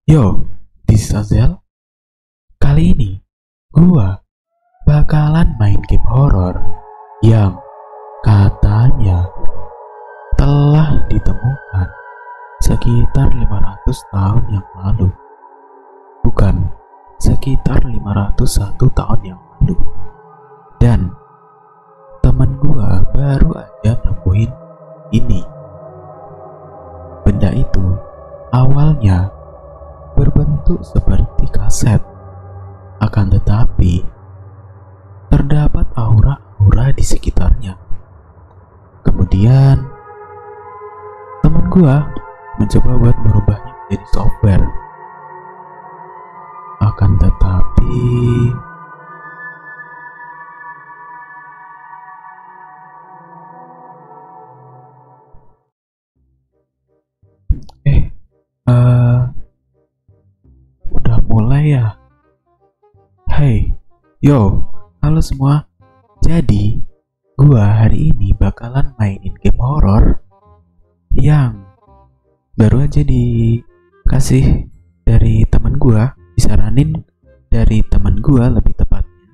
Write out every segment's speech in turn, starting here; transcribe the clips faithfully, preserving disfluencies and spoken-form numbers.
Yo, this is Azel. Kali ini gua bakalan main game horor yang katanya telah ditemukan sekitar lima ratus tahun yang lalu. Bukan, sekitar lima ratus satu tahun yang lalu. Dan teman gua baru aja nemuin ini. Benda itu awalnya berbentuk seperti kaset, akan tetapi terdapat aura-aura di sekitarnya. Kemudian teman gua mencoba buat merubahnya menjadi software, akan tetapi eh uh, udah mulai ya. Hey, yo, halo semua. Jadi, gua hari ini bakalan mainin game horor yang baru aja dikasih dari teman gua, disaranin dari teman gua lebih tepatnya.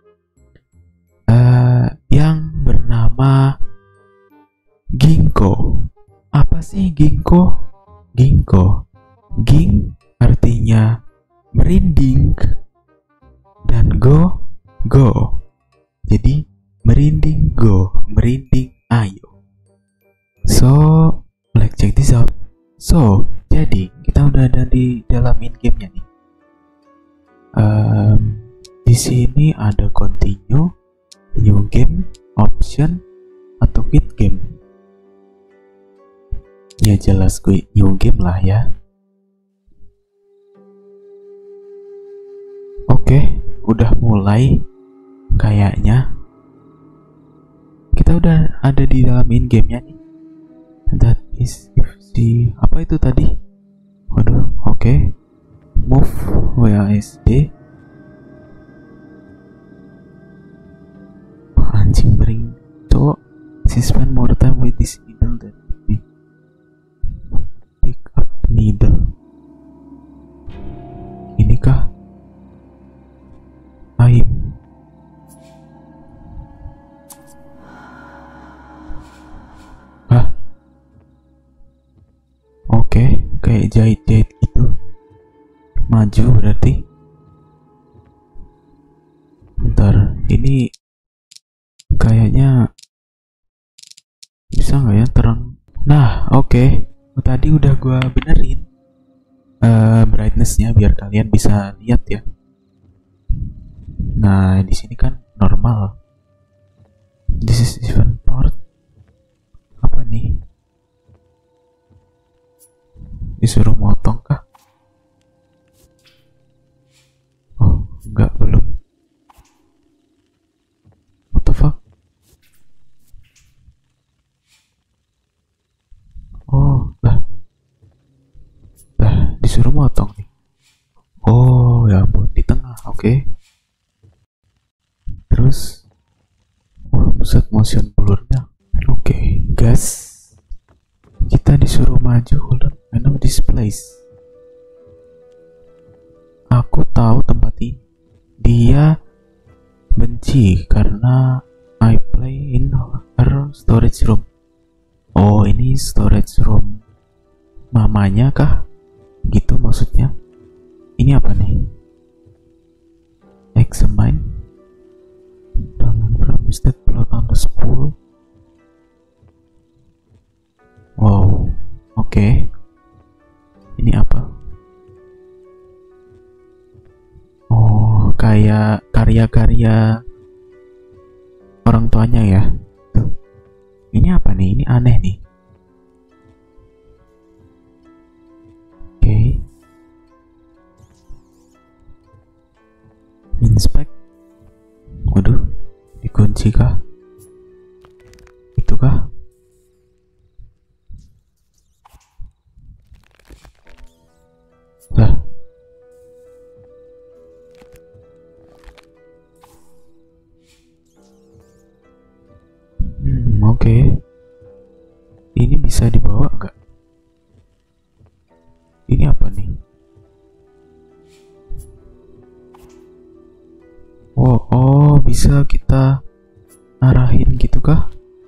Uh, yang bernama Ginkgo. Apa sih Ginkgo? Ginkgo. Ging artinya merinding dan go go, jadi merinding go, merinding ayo. So let's check this out. So jadi kita udah ada di dalam in gamenya nih. Um, di sini ada continue, new game, option, atau quit game. Ya jelas gue new game lah ya. Oke, udah mulai kayaknya. Kita udah ada di dalam in gamenya nih. That is if the apa itu tadi? Waduh, oke. Okay. Move W A S D. Anjing bering cowok. She spend more time with this needle than me. Pick up needle. Ini kah? Aib. Hah? Oke, kayak jahit-jahit gitu. Maju berarti. Bentar, ini kayaknya bisa nggak ya terang? Nah, oke. Okay. Tadi udah gua benerin uh, brightness-nya biar kalian bisa lihat ya. Nah, di sini kan normal. This is even port. Apa nih? Disuruh motong kah? Oh, enggak, belum. What the fuck? Oh, lah. Lah, disuruh motong nih. Oh, ya ampun, di tengah. Oke. Okay. Terus oh, pusat motion blurnya. Oke, okay, gas. Kita disuruh maju. Hold on, I know this place. Aku tahu tempat ini. Dia benci karena I play in her storage room. Oh, ini storage room mamanya kah? Gitu maksudnya. Ini apa nih? Examine. Is that blood on the spool? Wow, oke. Okay. Ini apa? Oh, kayak karya-karya orang tuanya ya. Tuh. Ini apa nih? Ini aneh nih. Oke. Okay. Inspect. Waduh. Dikunci kah? Itu kah? Lah. Hmm, oke. Okay. Ini bisa dibawa nggak? Ini apa nih? bisa kita arahin gitu kah?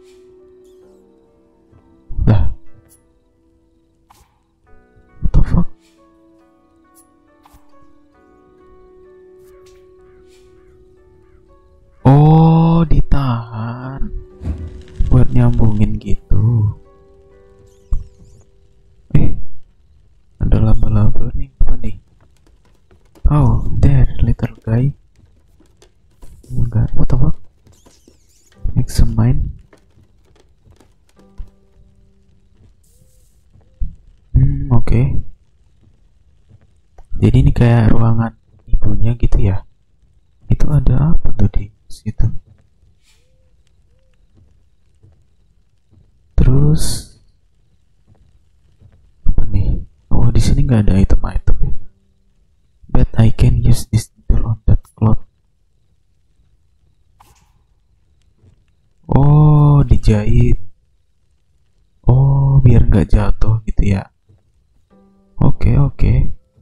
Lah, what the fuck? Oh, ditahan buat nyambungin gitu. Eh, ada laba-laba nih, apa nih? Oh, there, little guy. Enggak, what the fuck? Examine. Hmm, oke. Okay. Jadi ini kayak ruangan ibunya gitu ya. Itu ada apa tuh di situ? Terus apa nih? Oh, di sini nggak ada item-item ya. But I can use this tool on that cloth. Oh, dijahit. Oh, biar nggak jatuh gitu ya. Oke, okay, oke. Okay.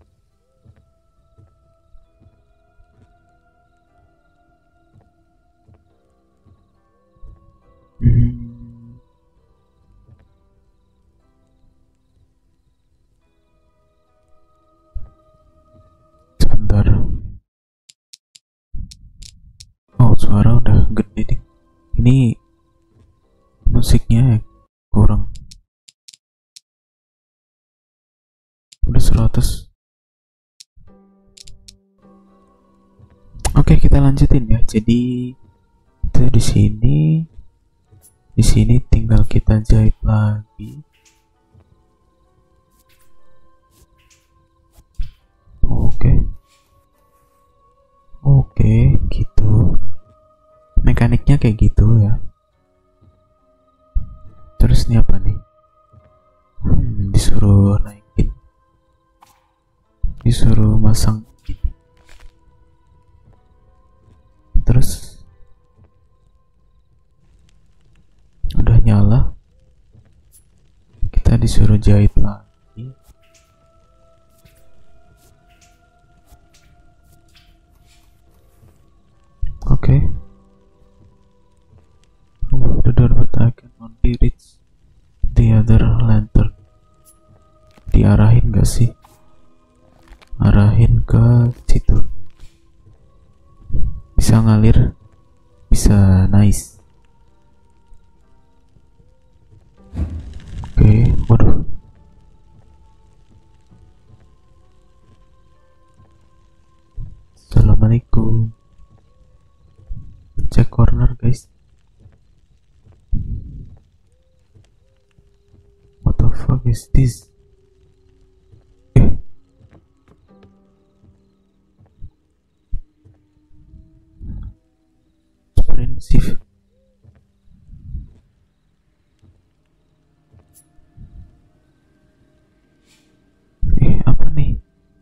Hmm. Sebentar. Oh, suara udah gede nih. Ini musiknya kurang. Udah seratus. Oke, kita lanjutin ya. Jadi itu di sini, di sini tinggal kita jahit lagi. Oke, oke, gitu. Mekaniknya kayak gitu ya. Terus ini apa nih? Hmm, disuruh naikin, disuruh masang. Terus udah nyala, kita disuruh jahit lagi. Oke. Okay. Oh, the door, but I can only reach the other lantern. Diarahin gak sih? Arahin ke situ. Bisa ngalir, bisa nice. Oke, okay. Waduh. Assalamualaikum. Cek corner guys. What the fuck is this? Eh. Expensive. Eh, apa nih?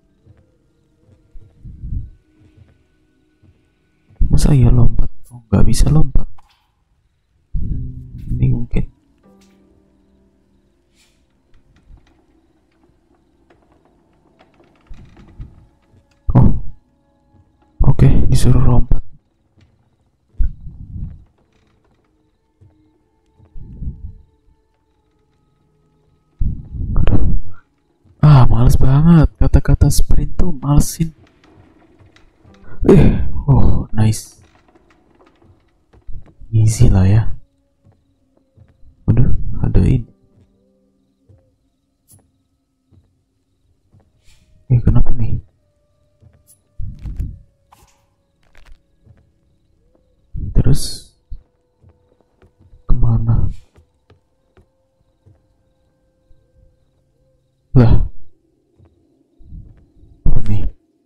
Masa ya lompat? Oh, nggak bisa lompat. Hmm, ini mungkin. Oh, oke, okay, disuruh lompat. Ah, males banget. Kata-kata sprint tuh malesin. Eh, oh, nice. Easy lah ya. Waduh, ada ini. Eh, kenapa nih? Terus kemana? Lah, apa nih?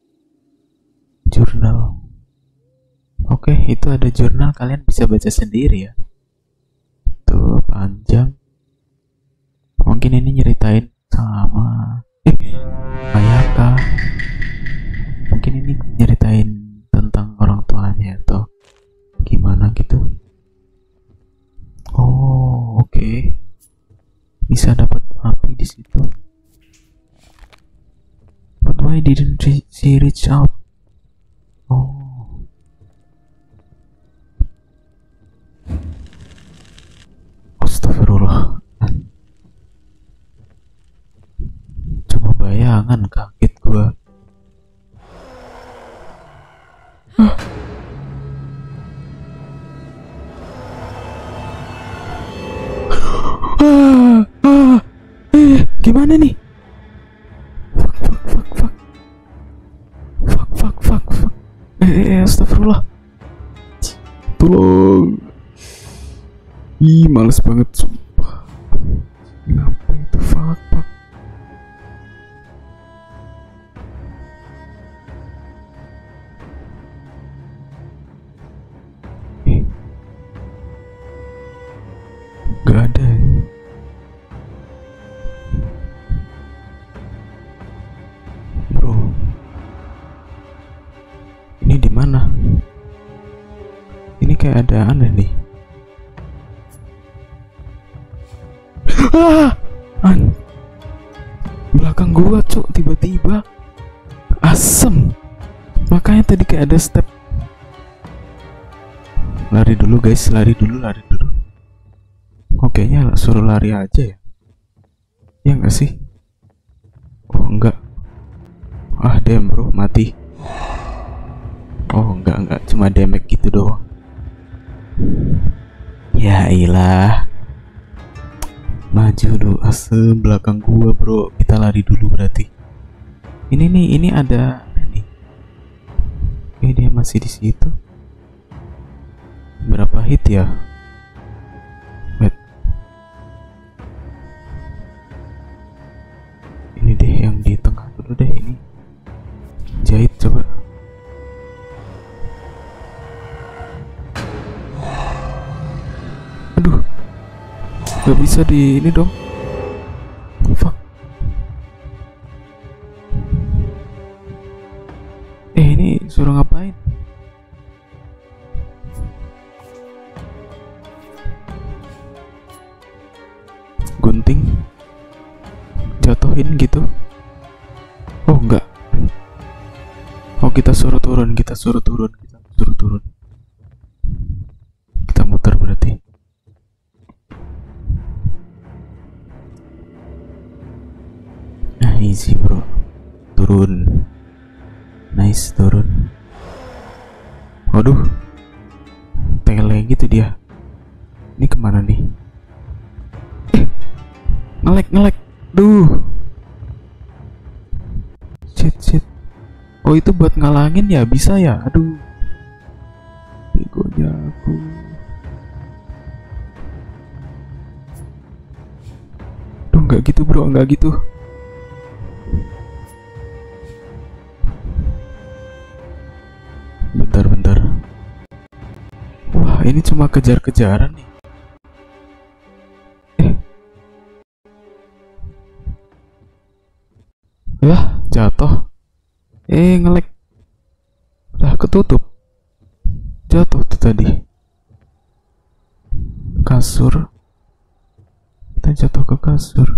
Jurnal. Oke, itu ada jurnal, kalian bisa baca sendiri ya. Tuh, panjang. Mungkin ini nyeritain sama eh, Ayaka. Mungkin ini nyeritain tentang orang tuanya atau gimana gitu. Oh, oke. Okay. Bisa dapat api di situ. But why didn't she reach out? Oh. nih? Fuck, fuck, fuck, fuck. Fuck, fuck, fuck, fuck. Eh, eh, astagfirullah. Tolong. Ih, males banget sumpah. Ngapa itu? Fuck, fuck. Eh. Gak ada. Bro. Ini di mana? Ini kayak ada aneh nih. Ah, an belakang gua cuk, tiba-tiba asem. Makanya tadi kayak ada step. Lari dulu guys, lari dulu, lari dulu. Oke nya suruh lari aja ya. Ya enggak sih? Oh enggak. Ah damn bro, mati. Oh enggak, enggak, cuma damage gitu doang. Ya ilah. Maju dulu, asem belakang gua bro. Kita lari dulu berarti. Ini nih, ini ada nih. Oke, dia masih di situ. Berapa hit ya? Wait. Ini deh yang di tengah dulu deh ini. Jahit coba. Aduh. Gak bisa di ini dong. Fuck. Eh ini suruh ngapain? Gunting. Jatuhin gitu. Oh enggak. Oh kita suruh turun, kita suruh turun, kita suruh turun. Kita muter berarti. Easy bro, turun, nice turun. Waduh, tele gitu dia. Ini kemana nih? Eh, ngelek ngelek, duh. Shit shit. Oh itu buat ngalangin ya, bisa ya? Aduh, begonya aku. Duh nggak gitu bro, nggak gitu. Bentar-bentar. Wah, ini cuma kejar-kejaran nih. Eh. Lah, jatuh. Eh, ngelek. Lah, ketutup. Jatuh tuh tadi. Kasur. Kita jatuh ke kasur.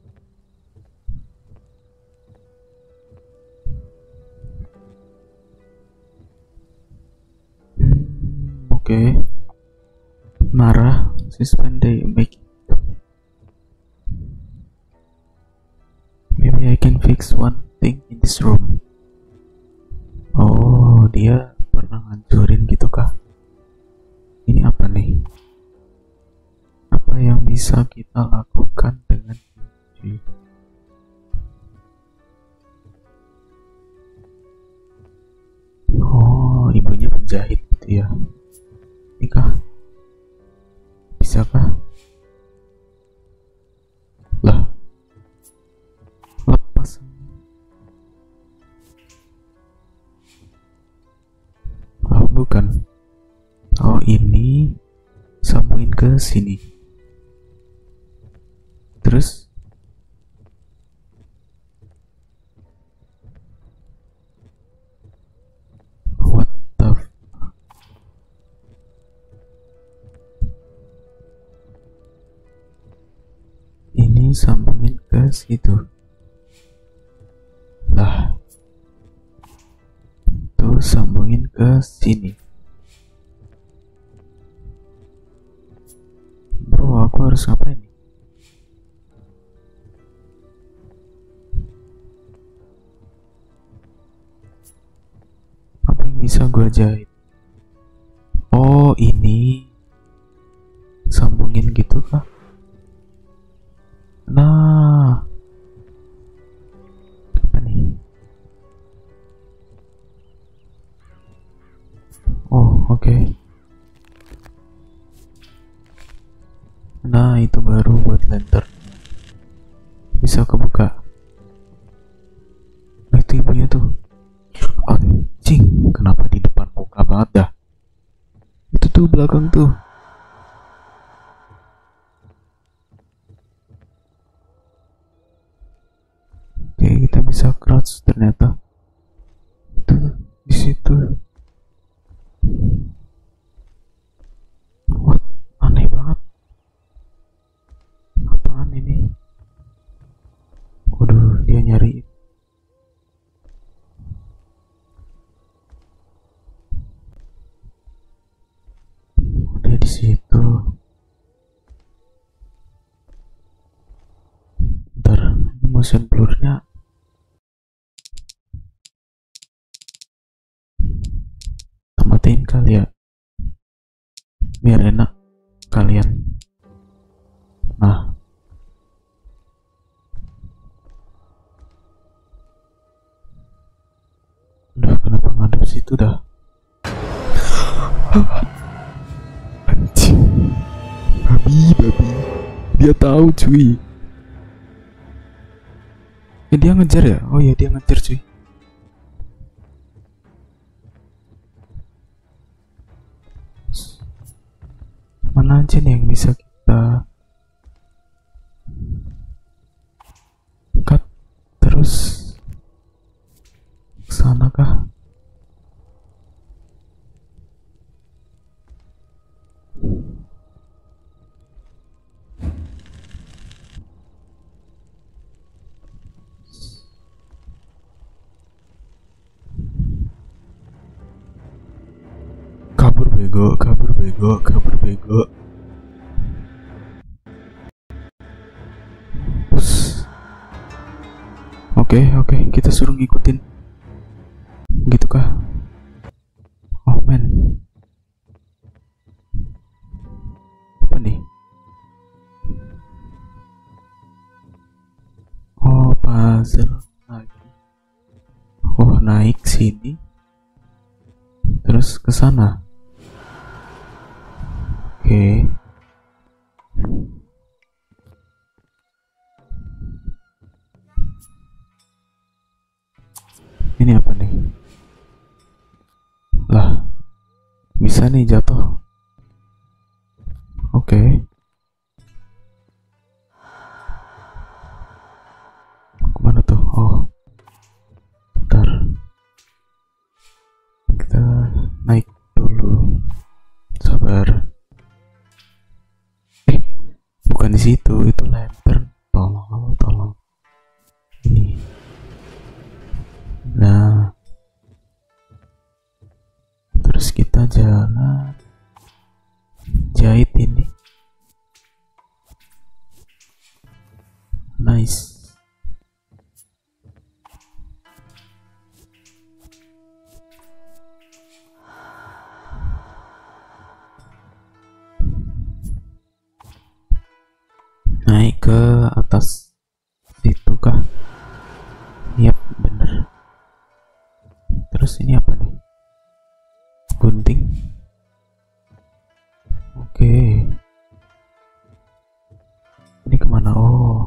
Oke, okay. Marah, suspend they make. Maybe I can fix one thing in this room. Oh, dia pernah ngancurin gitu kah? Ini apa nih? Apa yang bisa kita lakukan dengan kunci? Oh, ibunya penjahit gitu ya. Nikah bisakah? Lah, lepas. Oh bukan. Oh ini sambungin ke sini. Terus what the f- ini sambungin ke situ. Lah, tuh sambungin ke sini. Bro, aku harus ngapain nih? Apa yang bisa gua jahit? Oh ini sambungin gitu kah? Nah, oke. Nah, itu baru buat lantern. Bisa kebuka. Nah, itu ibunya tuh. Anjing, kenapa di depan muka banget dah? Itu tuh belakang tuh. Oke, kita bisa crouch ternyata. Itu di situ. What? Aneh banget. Apaan ini? Waduh, dia nyari. Dia di situ. Ntar motion blurnya matiin kali ya, biar enak kalian. Nah, udah kenapa ngadep situ dah? Anjing, babi babi, dia tahu cuy. Eh, dia ngejar ya? Oh ya, dia ngejar cuy. Mana aja nih yang bisa kita cut terus kesana kah? Kabur bego, kabur bego, kabur bego. Oke, okay, oke, okay. Kita suruh ngikutin. Gitu kah? Oh man. Apa nih? Oh, puzzle lagi. Oh, naik sini. Terus ke sana. Oke. Okay. Ini apa nih? Lah, bisa nih jatuh. Oke. Okay. Kemana tuh? Oh, bentar. Kita naik dulu. Sabar. Eh, bukan di situ. Itu lantern. Tolong, tolong. Ini. Nah, terus kita jalan, jahit ini. Nice. Naik ke atas situ kah? Yap, bener. Terus ini apa nih? Gunting. Oke. Ini kemana? Oh,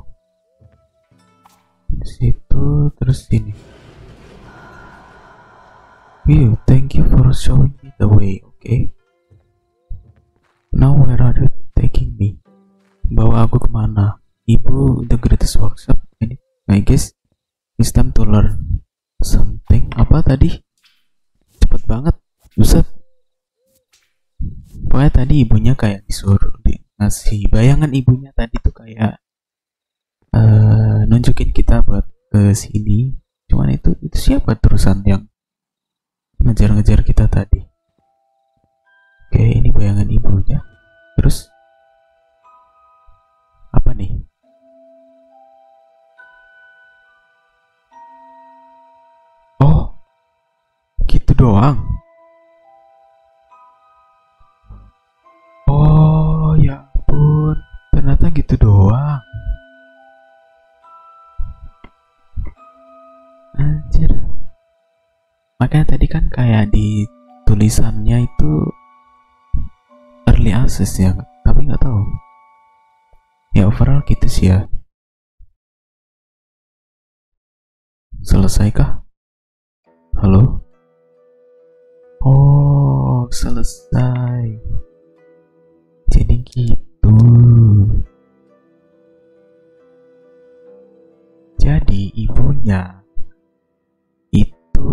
di situ terus sini. Will, thank you for showing me the way. Okay. Now where are you taking me? Bawa aku kemana? Ibu, the greatest workshop. Ini, I guess it's time to learn something. Apa tadi? Cepet banget, buset. Pokoknya tadi ibunya kayak disuruh di, ngasih bayangan ibunya tadi tuh kayak uh, nunjukin kita buat ke sini. Cuman itu itu siapa terusan yang ngejar-ngejar kita tadi? Oke, ini bayangan ibunya. Terus apa nih? Oh, gitu doang. Oh ya ampun, ternyata gitu doang. Anjir. Makanya tadi kan kayak di tulisannya itu early access ya, tapi nggak tahu ya, overall gitu sih ya. Selesai kah? Halo? Oh, selesai. Jadi gitu. Jadi ibunya itu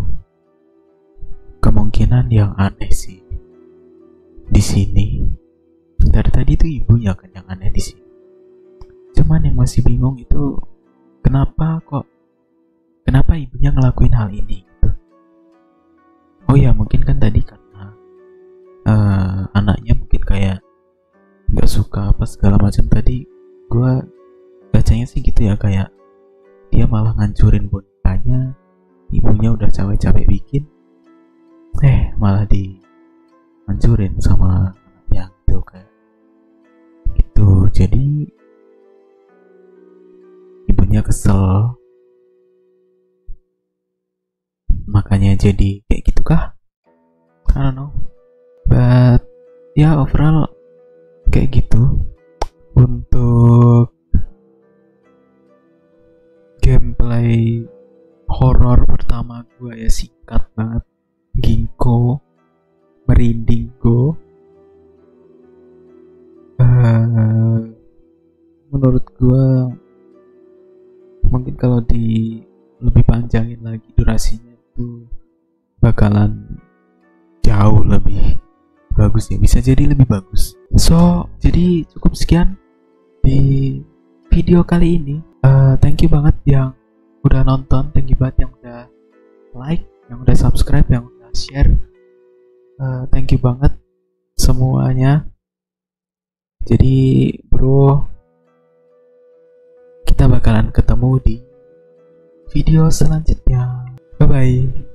kemungkinan yang aneh sih di sini. Dari tadi tuh ibunya kan yang aneh di sini. Cuman yang masih bingung itu kenapa kok kenapa ibunya ngelakuin hal ini gitu. Oh ya, mungkin kan tadi karena uh, anaknya mungkin kayak nggak suka apa segala macam. Tadi gue bacanya sih gitu ya, kayak dia malah ngancurin bonekanya, ibunya udah capek-capek bikin, eh malah dihancurin sama anaknya gitu kayak gitu. Jadi ibunya kesel, makanya jadi kayak gitu kah? I don't know, but ya yeah, overall kayak gitu. Untuk gameplay horor pertama gue ya singkat banget, Ginkgo Merinding Go. Uh, menurut gue mungkin kalau di lebih panjangin lagi durasinya itu bakalan jauh lebih bagus ya, bisa jadi lebih bagus. So jadi cukup sekian di video kali ini. Uh, thank you banget yang udah nonton, thank you banget yang udah like, yang udah subscribe, yang udah share. Uh, thank you banget semuanya. Jadi bro, kita bakalan ketemu di video selanjutnya. Bye bye.